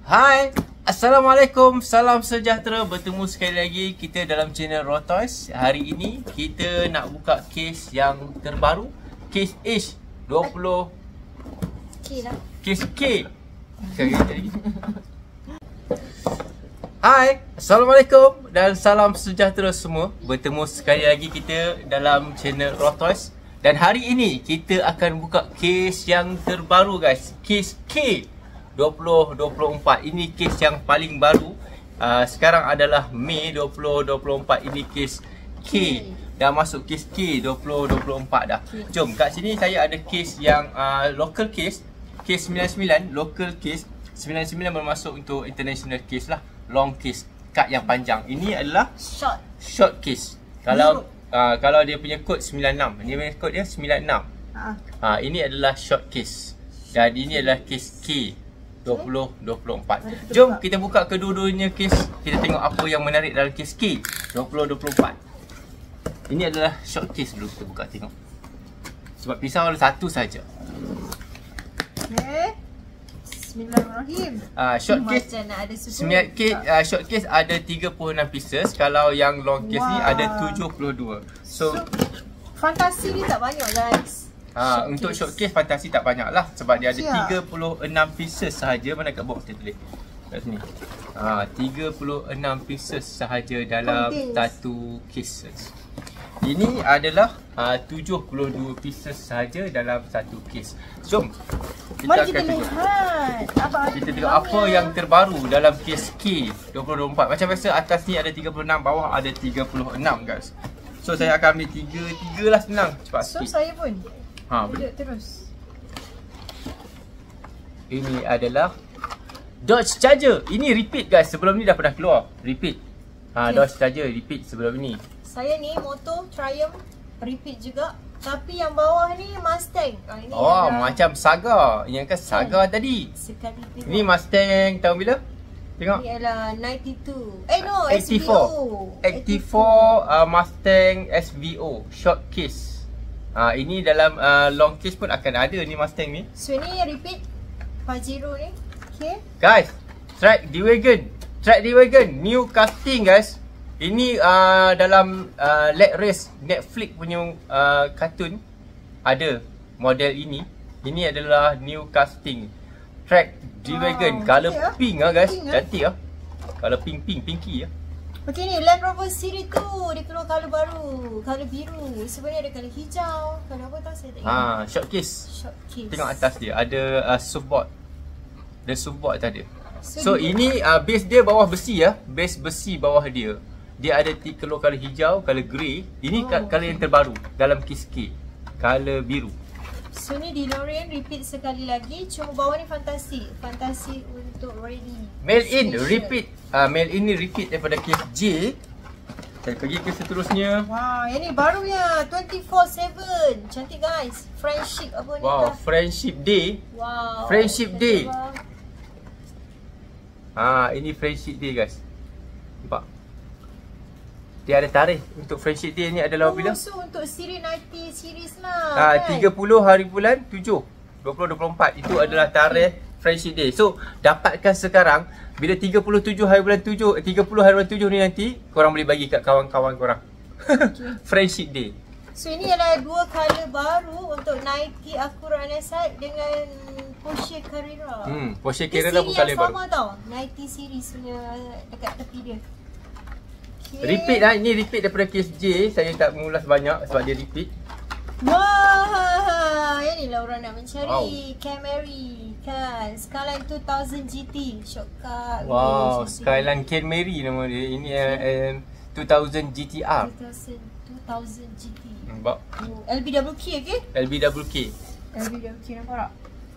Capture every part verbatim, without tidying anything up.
Hai, Assalamualaikum, salam sejahtera. Bertemu sekali lagi kita dalam channel Raw Toys. Hari ini kita nak buka kes yang terbaru, kes H dua puluh K lah. Kes K. Sekali lagi. Hai, Assalamualaikum dan salam sejahtera semua. Bertemu sekali lagi kita dalam channel Raw Toys. Dan hari ini kita akan buka kes yang terbaru guys, kes K dua puluh dua puluh empat. Ini kes yang paling baru. uh, Sekarang adalah Mei dua puluh dua puluh empat. Ini kes K. Dah masuk kes K dua puluh dua puluh empat dah. Jom, kat sini saya ada kes yang uh, local case, kes sembilan puluh sembilan, local case. Sembilan puluh sembilan bermasuk untuk international case lah, long case, kad yang panjang. Ini adalah Short short case. Kalau uh, kalau dia punya kod sembilan puluh enam, dia punya kod dia sembilan puluh enam. ha. uh, Ini adalah short case. Dan ini adalah kes K dua puluh dua puluh empat. Jom kita buka kedua-duanya kes. Kita tengok apa yang menarik dalam kes K dua puluh dua puluh empat. Ini adalah short case dulu, kita buka tengok. Sebab pisau ada satu saja. Okay. Bismillahirrahmanirrahim. uh, Short case Macam nak ada susu. sembilan K, uh, short case ada tiga puluh enam pieces. Kalau yang long case wow, ni ada tujuh puluh dua. So, so fantasi ni tak banyak guys. Ha, Short untuk case. short case fantasi tak banyak lah. Sebab dia ada Siap. tiga puluh enam pieces sahaja. Mana kat box dia tulis kat sini. Ha, tiga puluh enam pieces sahaja dalam Contains. satu case. Ini adalah uh, tujuh puluh dua pieces sahaja dalam satu case. Jom kita Mari akan kita tengok. lihat apa Kita tengok apa yang terbaru dalam kes K dua puluh dua puluh empat. Macam biasa, atas ni ada tiga puluh enam, bawah ada tiga puluh enam guys. So saya akan ambil tiga, tiga lah, senang, cepat So sikit. saya pun Ha, boleh. duduk terus. Ini adalah Dodge Charger. Ini repeat guys. Sebelum ni dah pernah keluar. Repeat. Ha, Okay. Dodge Charger repeat sebelum ni. Saya ni motor Triumph repeat juga. Tapi yang bawah ni Mustang. ha, Ini Oh, adalah macam Saga. Yang kan Saga Hmm. tadi. sekali tengok. Ini Mustang tahun bila? Tengok. Ini adalah sembilan puluh dua. Eh no, eighty S V O. four. eighty four uh, Mustang S V O short case. Ha, ini dalam uh, long case pun akan ada ni Mustang ni. So ni repeat Pajero ni. Okay. Guys, track D-Wagon. Track D-Wagon new casting guys. Ini uh, dalam uh, leg race Netflix punya uh, kartun ada model ini. Ini adalah new casting track D-Wagon. Wow, Color cantik, ah. pink ah guys. Pink, ah. Cantik ah. Color pink pink pinky ah. Okay ni Land Rover Series tu dia keluar colour baru, colour biru. Sebenarnya ada colour hijau. Colour apa tahu saya tak ingat. Ha, short case. Short case. Tengok atas dia ada uh, surfboard. Ada surfboard tu ada. So, So dia- ini uh, base dia bawah besi ya. Base besi bawah dia. Dia ada ti- keluar color hijau, color grey. Ini Oh, oh, color yang terbaru dalam kes K. Color biru. So ni DeLorean repeat sekali lagi. Cuma bawah ni fantasi. Fantasi untuk ready. Mail in Special. repeat. Uh, mail in ni repeat daripada kes J. Saya pergi ke seterusnya. Wah, yang ni barunya twenty-four seven. Cantik guys. Friendship apa ni Wow, dah. Friendship Day. Wow. Friendship cantik Day. bang. Ha, ini Friendship Day guys. Nampak? Dia ada tarikh untuk Friendship Day ni adalah Oh, bila? so untuk siri sembilan puluh series lah. Ha, kan? tiga puluh hari bulan tujuh dua puluh dua puluh empat. Itu adalah tarikh Friendship Day. So, dapatkan sekarang. Bila tiga puluh tujuh hari bulan tujuh, tiga puluh hari bulan tujuh ni nanti, korang boleh bagi kat kawan-kawan korang. Friendship Day. So ini adalah dua colour baru untuk Nike Acura N S I dengan Porsche Carrera. Hmm, Porsche Dia Carrera siri bukan yang lebar. sama tau. Nike series punya dekat tepi dia. Okay. Repeat lah. Ini repeat daripada kes J. Saya tak mengulas banyak sebab dia repeat. Wah, ini lah orang nak mencari. Wow. Camry kan. Skyline two thousand G T shortcut. Wow, Wish, Skyline Camry nama dia. Ini uh, um, two thousand G T R. two thousand, two thousand G T. Nampak? Oh, L B W K okay? L B W K. L B W K nampak tak?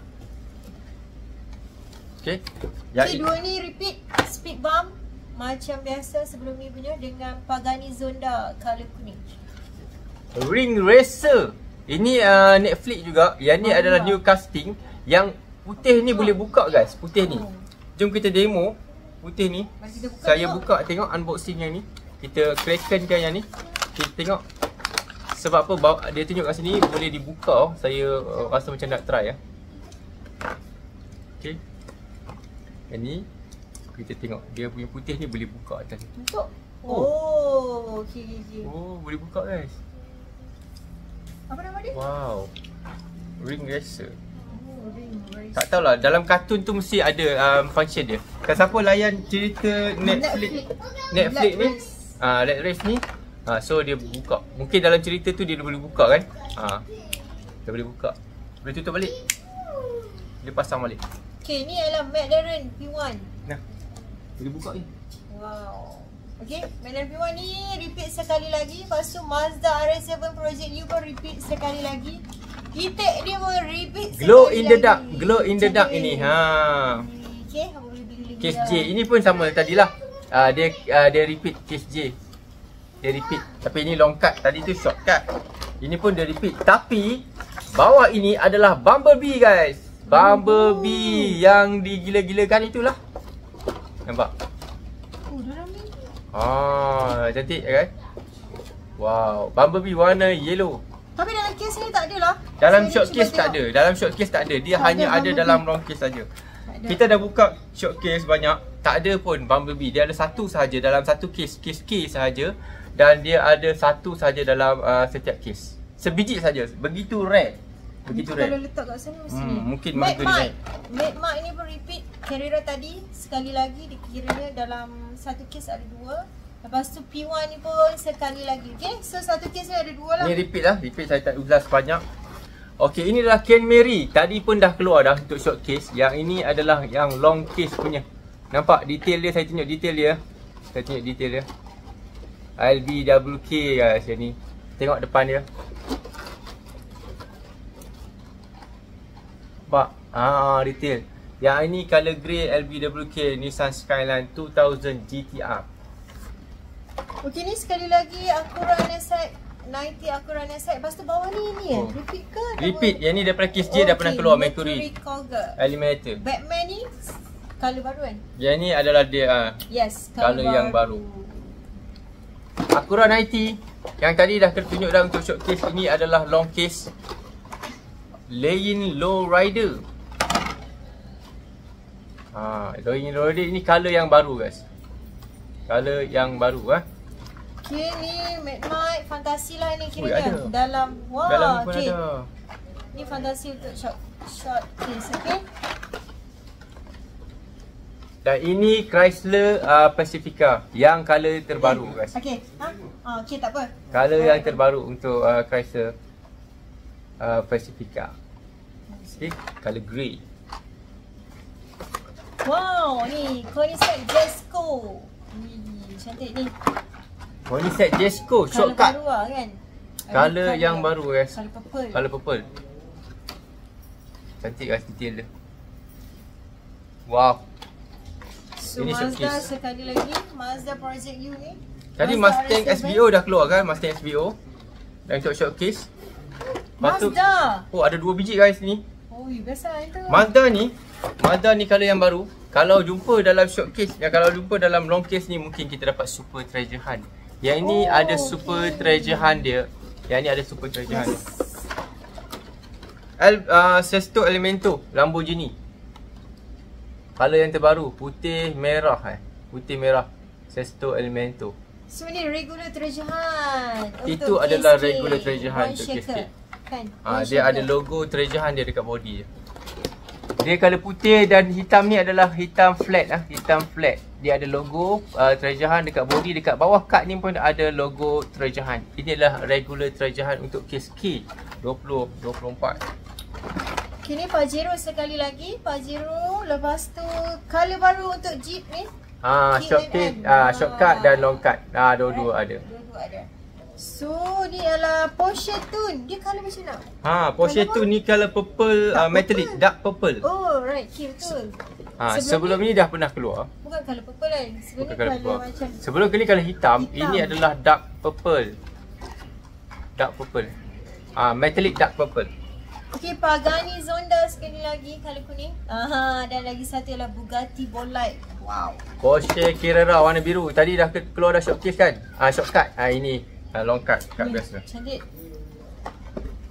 Okay. Okay, dua ni repeat speed bump macam biasa sebelum ni punya dengan Pagani Zonda color kuning. Ring Racer. Ini uh, Netflix juga. Yang ni Oh, adalah ya. new casting. Yang putih ni boleh buka guys. Putih ni. Oh. Jom kita demo. Putih ni. Mari kita buka Saya tengok. buka tengok unboxing yang ni. Kita crackenkan yang ni. Kita tengok. Sebab apa bawa, dia tunjuk kat sini boleh dibuka. Saya uh, rasa macam nak try ya. Okay. Yang ni Kita tengok dia punya putih ni boleh buka atas ni. Untuk Oh, okey okey okey. Oh, boleh buka guys. Apa nama dia? Wow. Ring racer. Oh, ring racer. Tak tahulah, dalam kartun tu mesti ada um, function dia. Kalau siapa layan cerita Netflix Netflix, Netflix ni, ah uh, Red Race ni, ah uh, so dia buka. Mungkin dalam cerita tu dia boleh buka kan? Ah. Uh, dia boleh buka. Boleh tutup balik. Dia pasang balik. Okay, ni adalah McLaren P one. Nah. Boleh buka ni. Wow. Okay, McLaren P one ni repeat sekali lagi. Lepas tu Mazda R X tujuh Project U pun repeat sekali lagi. E-Tech dia pun repeat Glow sekali in the lagi. dark. Glow in the dark ini. Ha. Okay, apa boleh beli Case J. Ini pun sama tadilah. Uh, dia uh, dia repeat case J. Dia repeat. Tapi ini long cut. Tadi tu short cut. Ini pun dia repeat. Tapi bawah ini adalah Bumblebee guys. Bumblebee oh. yang digila-gilakan itulah. Nampak? Oh, dalam ni. Ah, cantik kan? Wow, Bumblebee warna yellow. Tapi dalam case ni tak ada lah. Dalam short case tak ada. Dalam short case tak ada. Dia tak hanya ada, ada dalam long case saja. Kita dah buka short case banyak. Tak ada pun Bumblebee. Dia ada satu sahaja dalam satu case. Case K sahaja. Dan dia ada satu sahaja dalam uh, setiap case. Sebiji saja. Begitu rare. Begitu rare. Kalau letak kat sana mesti hmm, ni. Mungkin Mad tu Mark. Mad Mark ni pun repeat. Carrera tadi sekali lagi dikiranya dalam satu case ada dua. Lepas tu P one ni pun sekali lagi. Okay, so satu case ni ada dua lah. Ni repeat lah. Repeat saya tak ulas banyak. Okay, ini adalah Ken Mary. Tadi pun dah keluar dah untuk short case. Yang ini adalah yang long case punya. Nampak detail dia, saya tunjuk detail dia. Saya tunjuk detail dia. L B W K guys yang ni. Tengok depan dia. Nampak? Ah, detail. Yang ini color grey L B W K Nissan Skyline two thousand G T R. Okey, ni sekali lagi Acura N S X sembilan puluh Acura N S X. Lepas tu bawah ni ni oh. eh. Repeat ke? Repeat. Yang ni daripada case J oh, dah okay. pernah keluar Mercury. Eliminator. Batman ni color baru kan? Yang ni adalah dia uh, yes, color, color yang baru. Acura sembilan puluh yang tadi dah tertunjuk dah untuk showcase. Ini adalah long case Lane Low Rider. Ha, Lane Low Rider ini color yang baru guys. Color yang baru ah. Ha? Okay, ni Midnight Fantasi lah ni kira dia. Dalam wah, dalam ni pun okay. ada. Ni fantasi untuk short short case, okey. Dan ini Chrysler uh, Pacifica yang color terbaru okay. guys. Okey. Ha? Ah, okey tak apa. Color oh. yang terbaru untuk uh, Chrysler uh, Pacifica. Okay, color grey. Wow, ni Koenigsegg Jesko. Ni cantik ni. Koenigsegg Jesko shortcut. Color baru lah kan. Color yang baru guys. Color purple. Color purple. Cantik guys detail dia. Wow. So ini Mazda showcase. Sekali lagi Mazda Project U ni. Tadi Mazda Mustang S B O dah keluar kan, Mustang S B O. Dan untuk showcase. Mazda. Oh, ada dua biji guys ni. Oh, biasa itu. Mazda ni, Mazda ni color yang baru. Kalau jumpa dalam showcase, ya kalau jumpa dalam long case ni mungkin kita dapat Super Treasure Hunt. Yang ini oh, ada okay. Super Treasure Hunt dia. Yang ni ada Super Treasure yes. Hunt. El uh, Sesto Elemento Lamborghini. Color yang terbaru, putih merah eh. Putih merah Sesto Elemento. So ni regular treasure hunt. Itu adalah regular treasure hunt untuk case kan. Ah, dia ada logo treasure hunt dia dekat body dia. Dia color putih dan hitam ni adalah hitam flat ah, hitam flat. Dia ada logo uh, treasure hunt dekat body, dekat bawah kad ni pun ada logo treasure hunt. Ini adalah regular treasure hunt untuk case K dua puluh dua puluh empat. Kini Pajero sekali lagi, Pajero. Lepas tu color baru untuk Jeep ni. Ah, shortcut, ah, shortcut dan long cut. Ah, dua-dua ada. Dua-dua ada. So, ni adalah Porsche Tune. Dia color macam mana? Ha, Porsche Tune ni color purple, uh, metallic, dark purple. Oh, right. Okay, betul. Ha, sebelum, sebelum ni, ni dah pernah keluar. Bukan color purple kan? Sebelum Bukan ni color, color macam sebelum ni color hitam, hitam. Ini adalah dark purple. Dark purple. Ah, metallic dark purple. Okay, Pagani Zonda sekali lagi color kuning. Aha, dan lagi satu ialah Bugatti Bolide. Wow. Porsche Carrera warna biru. Tadi dah keluar dah showcase kan? Ah, shortcut. Ah, ini ah, long cut, cut hmm, biasa. Cantik.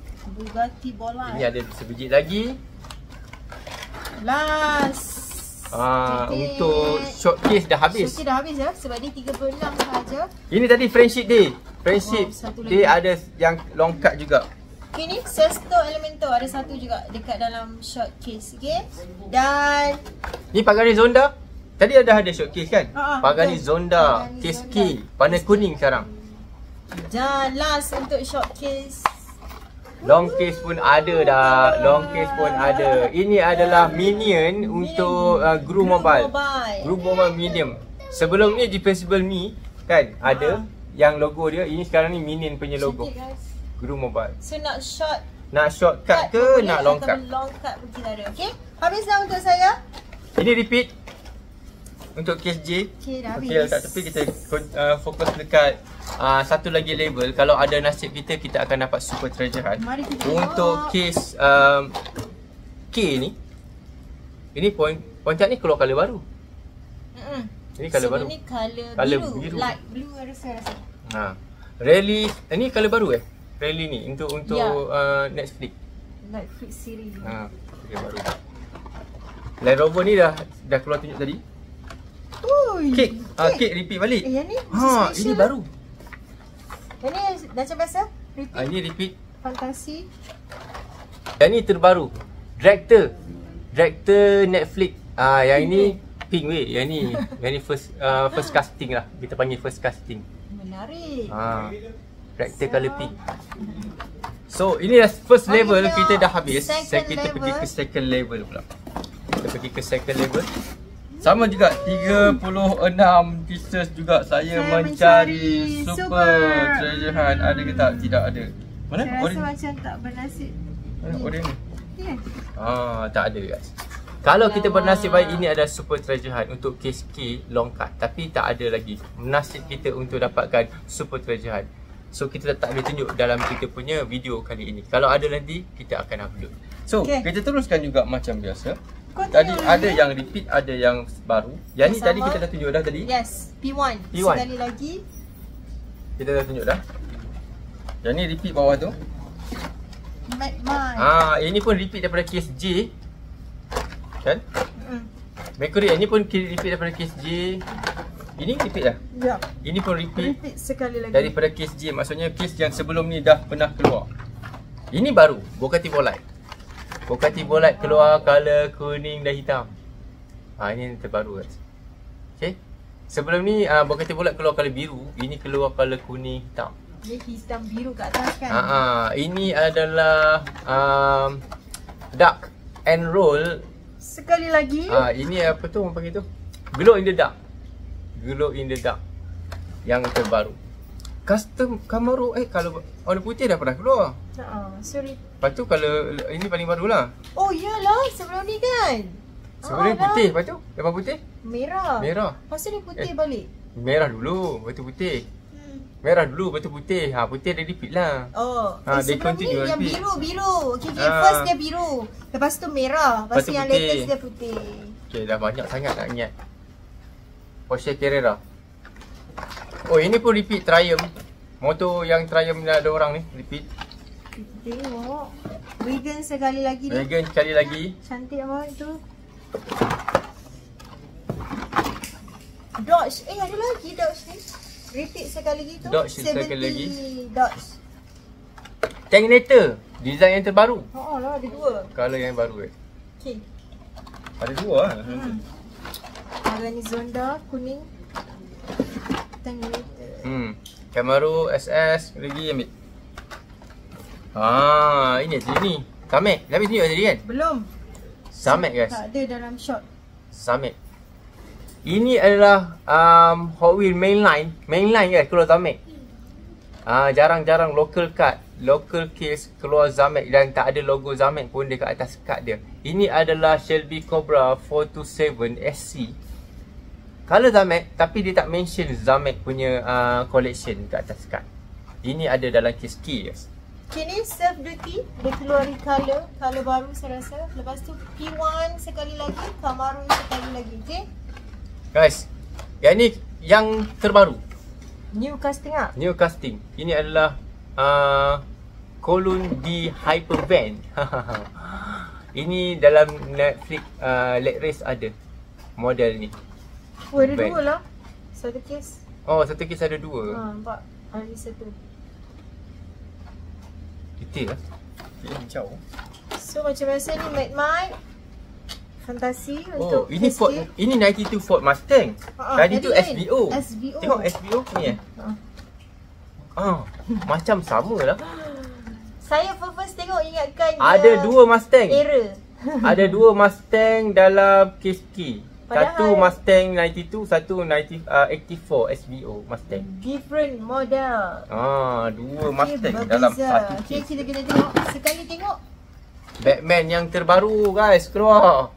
Bugatti Bolide. Ini ada sebiji lagi. Last Ah, Jadi, untuk showcase dah habis. Showcase dah habis ya. Sebab dia tiga puluh enam sahaja. Ini tadi friendship day. Friendship Oh, satu day lagi. ada yang long cut juga. Okay, ni Sesto Elemento ada satu juga dekat dalam showcase. Okay. Dan Ni Pagani Zonda. Tadi ada ada showcase kan? Ha, Pagani betul. Zonda, Pagani case Zonda. K, warna kuning sekarang. dan last untuk showcase. Long case pun ada dah. Long case pun ada. Ini adalah minion untuk uh, Guru Mobile. Mobile. Guru Mobile medium. Sebelum ni Defensible Me kan ada yang logo dia. Ini sekarang ni minion punya logo. Cantik, guys. Guru Mobile. So nak short Nak shortcut ke boleh nak long cut? atau long cut pun kita ada. Okay. Habis dah untuk saya. Ini repeat untuk case J. Okay, dah habis. Okay, letak tepi kita uh, fokus dekat uh, satu lagi label. Kalau ada nasib kita, kita akan dapat Super Treasure Hunt. Mari kita Untuk tengok. case um, K ni, ini point Pontiac ni keluar colour baru. Mm-mm. Ini colour Sebab baru. ni colour, Colour biru. biru. Light blue ada saya rasa. Ha. Rally, ini colour baru eh? Rally ni untuk untuk Ya. uh, Netflix. Netflix series. Ha, okay, baru. Land Rover ni dah dah keluar tunjuk tadi. Ui. Cake, ah cake repeat balik. Eh, yang ni Ha, special ini lah. baru. Yang ni macam biasa. Repeat. Ah, ini repeat. Fantasi. Yang ni terbaru. Director. Director Netflix. Ah, yang ini pink weh. Yang ni, yang ni first uh, first casting lah. Kita panggil first casting. Menarik. Ah. Director colour pink. So, ini dah first Mari level tengok kita dah habis. second Saya kita level. pergi ke second level pula. Kita pergi ke second level. Sama juga tiga puluh enam pieces juga saya, Saya mencari mencari super, super. treasure hunt. Ada ke tak? Tidak ada. Mana? Saya rasa Orange. macam tak bernasib. Mana orange ni? Ya. Ah, tak ada guys. Kalau kita bernasib baik, ini ada super treasure hunt untuk case K long cut. Tapi tak ada lagi nasib kita untuk dapatkan super treasure hunt. So kita tak boleh tunjuk dalam kita punya video kali ini. Kalau ada nanti, kita akan upload. So Okay. kita teruskan juga macam biasa. Continue Tadi lagi. ada yang repeat, ada yang baru. Yang ni Sama. tadi kita dah tunjuk dah tadi. Yes, P one. P one. Sekali lagi. Kita dah tunjuk dah. Yang ni repeat bawah tu. Mad Mine. Ah, ini pun repeat daripada case J. Kan? Mm. Mercury ini pun repeat daripada case J. Ini repeat dah. Ya. Ini pun repeat Repeat sekali lagi. daripada case J. Maksudnya case yang sebelum ni dah pernah keluar. Ini baru, Bugatti Bolide. Bugatti Bolide keluar colour kuning dan hitam. Ha, ini yang terbaru guys. Okay. Sebelum ni uh, Bugatti Bolide keluar colour biru. Ini keluar colour kuning hitam. Dia hitam biru kat atas kan. Ha, ha. Ini adalah um, Dark and Roll. Sekali lagi. Ah, ini apa tu orang panggil tu? Glow in the dark. Glow in the dark. Yang terbaru. Custom Camaro eh kalau warna putih dah pernah keluar. Ha, sorry. Lepas tu kalau ini paling barulah. Oh iyalah, sebelum ni kan. Sebenarnya Ah, putih, dah. lepas tu lepas putih Merah. merah. Lepas tu dia putih Eh. balik. Merah dulu, lepas tu putih. Hmm. Merah dulu, lepas tu putih. Ha, putih ada repeat lah. Oh, Ah, eh, dia sebelum ni continue yang repeat. biru, biru. Okay, okay. Ah. First dia biru. Lepas tu merah. Lepas Lepas, tu tu yang putih. latest dia putih. Okay, dah banyak sangat nak ingat. Porsche Carrera. Oh, ini pun repeat Triumph. Motor yang Triumph ada orang ni, repeat. Kita tengok. Wagon sekali lagi ni. Wagon sekali lagi. Cantik apa itu. Dodge. Eh, ada lagi Dodge ni. Repeat sekali lagi tu. Dodge sekali tujuh puluh lagi. Dodge. Terminator, design yang terbaru. Oh, lah ada dua. Color yang baru eh. Okay. Ada dua lah. Hmm. Pagani Zonda kuning. Terminator. Hmm. Camaro S S lagi ambil. Ah, ini je ni. Samek. Dah habis tunjuk tadi kan? Belum. Samek guys. Tak ada dalam shot. Samek. Ini adalah um, Hot Wheel mainline. Mainline guys keluar Zamek. Ah, jarang-jarang local card, local case keluar Zamek dan tak ada logo Zamek pun dekat atas card dia. Ini adalah Shelby Cobra four two seven S C. Color Zamek tapi dia tak mention Zamek punya uh, collection kat atas card. Ini ada dalam case key guys. Kini Surf Duty dia keluari colour, colour baru saya rasa. Lepas tu P one sekali lagi, Camaro sekali lagi, okey? Guys, yang ni yang terbaru. New casting ah. New casting. Ini adalah uh, Colon D Hypervan. Ini dalam Netflix uh, Leg Race ada. model ni. Oh, ada Bag. dua lah. Satu kes. Oh, satu kes ada dua. Ha, nampak. Ada satu. Detail lah. Dia hijau. So macam biasa ni Mad Mike Fantasi Oh, untuk ini H K. Ford, ini sembilan dua Ford Mustang. Ha, Tadi tadi tu lain. S V O. S V O. Tengok S V O ni eh. Ha. Ah, macam sama lah. Saya first tengok ingatkan dia Ada dua Mustang. error. Ada dua Mustang dalam K S K. Satu Padahal- Mustang sembilan dua, satu sembilan puluh, uh, lapan puluh empat S V O Mustang. Different model. Ah, dua Mustang Okay, dalam berbeza. satu Okay, kes. kita kena tengok. Sekali tengok. Batman yang terbaru guys, keluar.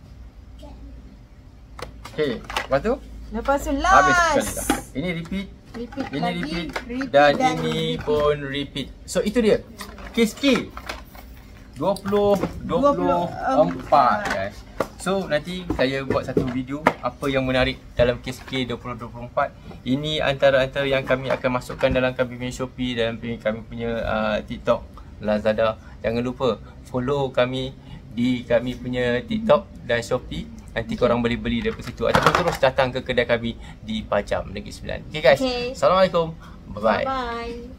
Okay, lepas tu Lepas tu habis sekali last. dah. Ini repeat, Repeat ini lagi, repeat, repeat dan, dan ini repeat. pun repeat. So itu dia. K S K dua puluh dua puluh empat guys. So nanti saya buat satu video apa yang menarik dalam K S K dua puluh dua puluh empat. Ini antara-antara yang kami akan masukkan dalam kami punya Shopee dan kami punya uh, TikTok, Lazada. Jangan lupa follow kami di kami punya TikTok dan Shopee. Nanti korang boleh beli daripada situ ataupun terus datang ke kedai kami di Pajam Negeri Sembilan. Okay guys. Okay. Assalamualaikum. Bye bye. Bye.